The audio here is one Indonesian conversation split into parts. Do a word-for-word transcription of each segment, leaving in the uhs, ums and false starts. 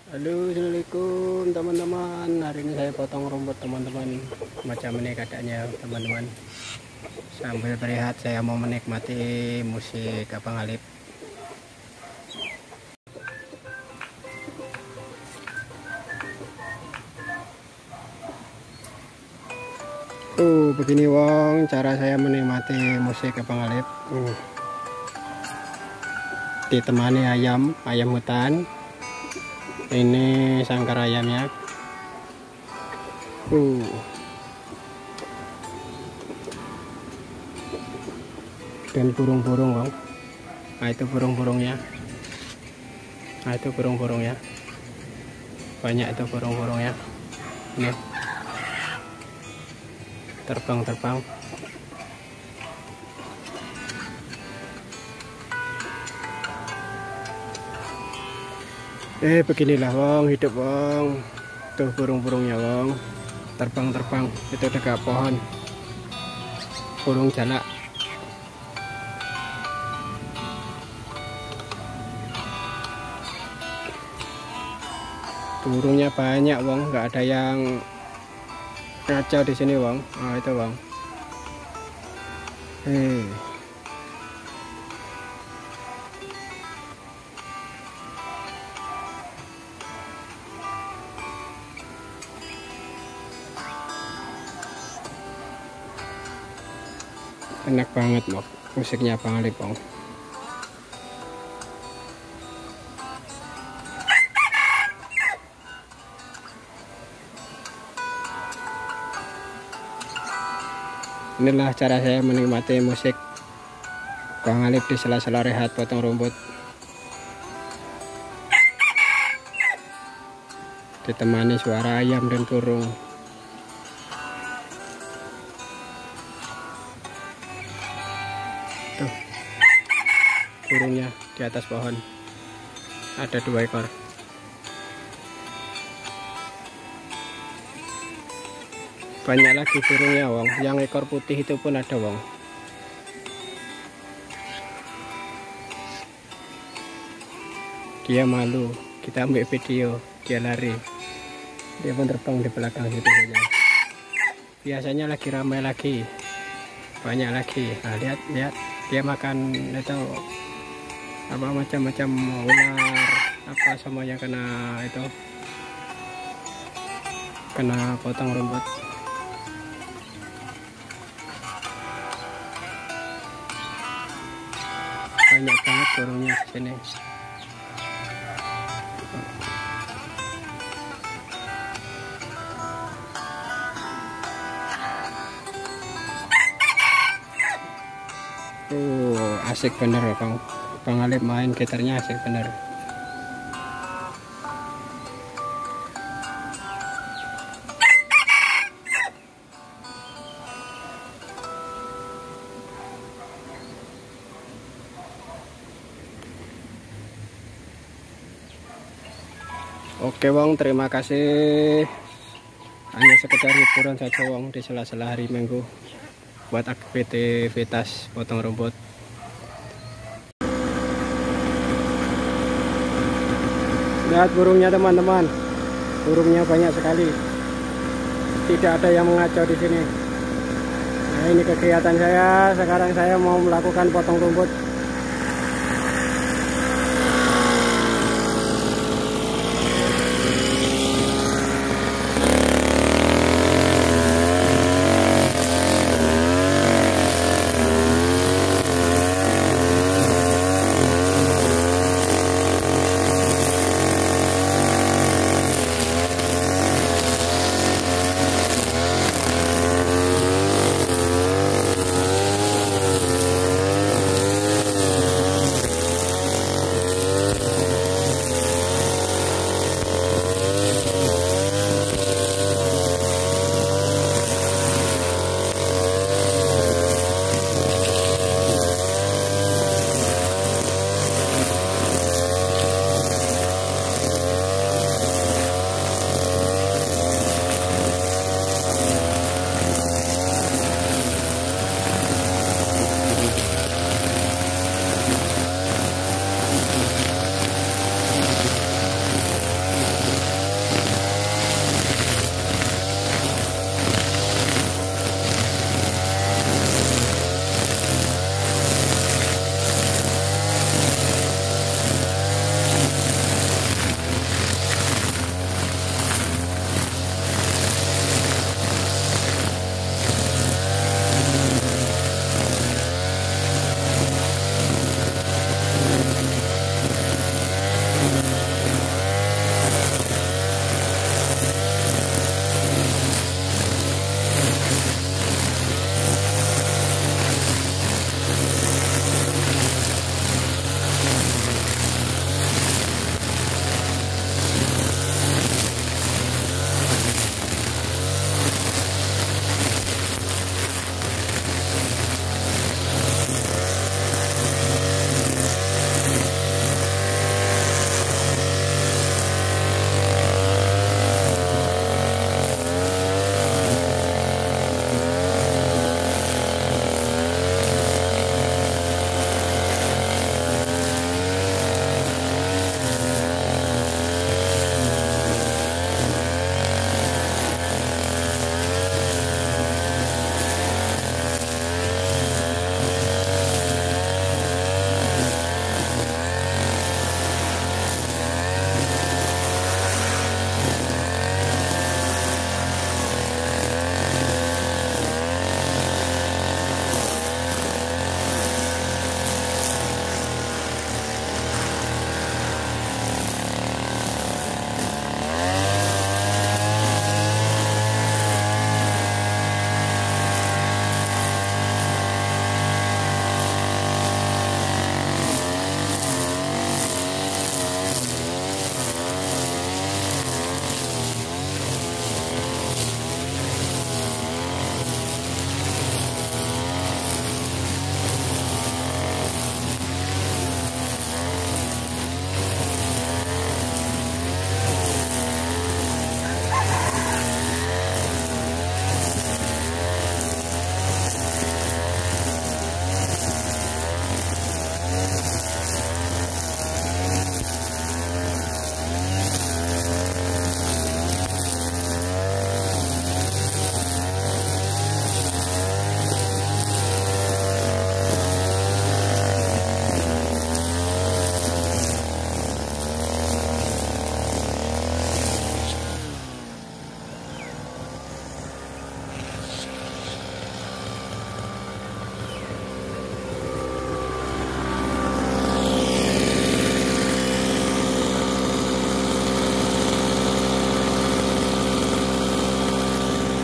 Halo, assalamualaikum teman-teman. Hari ini saya potong rumput teman-teman. Macam ini keadaannya teman-teman. Sambil berehat saya mau menikmati musik Abang Alip. Tuh begini wong cara saya menikmati musik Abang Alip. Uh. Ditemani ayam, ayam hutan. Ini sangkar ayamnya. Uh. Dan burung-burung, Bang. Nah, itu burung-burungnya. Nah, itu burung-burungnya. Banyak itu burung-burungnya. Ini. Terbang-terbang. Eh beginilah wong, hidup wong. Tuh burung-burungnya wong, terbang-terbang. Itu dekat pohon, burung jalak. Burungnya banyak wong, nggak ada yang ngacau di sini wong. Oh itu wong. Eh enak banget loh musiknya Bang Alip Bang. Inilah cara saya menikmati musik Bang Alip di sela-sela rehat potong rumput, ditemani suara ayam dan burung. Tuh burungnya di atas pohon, ada dua ekor. Banyak lagi burungnya wong, yang ekor putih itu pun ada wong. Dia malu, kita ambil video, dia lari, dia pun terbang di belakang situ saja. Biasanya lagi ramai lagi, banyak lagi. Nah, lihat lihat dia makan itu apa macam-macam ular apa semuanya kena itu, kena potong rumput. Banyak banget burungnya di sini. Uh, asik bener Bang. Bang Alip main gitarnya asik bener. Oke Wong, terima kasih. Hanya sekedar hiburan saja Wong di sela-sela hari Minggu buat aktivitas potong rumput. Lihat burungnya teman-teman, burungnya banyak sekali. Tidak ada yang mengacau di sini. Nah ini kegiatan saya. Sekarang saya mau melakukan potong rumput.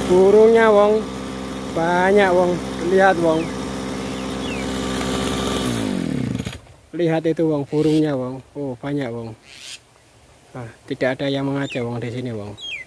Burungnya wong banyak wong, lihat wong. Lihat itu wong, burungnya wong. Oh, banyak wong. Nah, tidak ada yang mengajak wong di sini wong.